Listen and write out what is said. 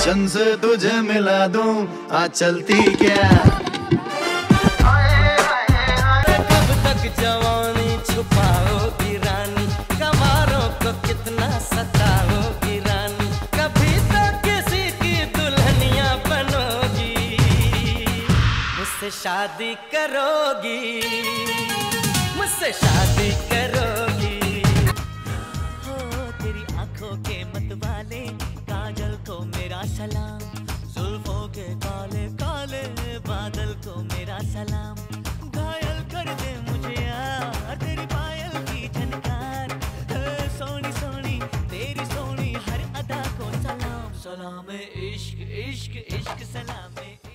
गुलशन से तुझे मिला दूं, आ चलती क्या। कब तक जवानी छुपाओगी रानी, गवारों को कितना सताओगी रानी, कभी तो किसी की दुल्हनिया बनोगी, मुझसे शादी करोगी, मुझसे शादी करोगी। हो तेरी आंखों के मतवाले, काजल को मेरा सलाम, जुल्फों के काले काले बादल को मेरा सलाम, घायल कर दे मुझे यार तेरी पायल की झनकार, सोनी सोनी तेरी सोनी हर अदा को सलाम, सलाम इश्क इश्क इश्क सलाम।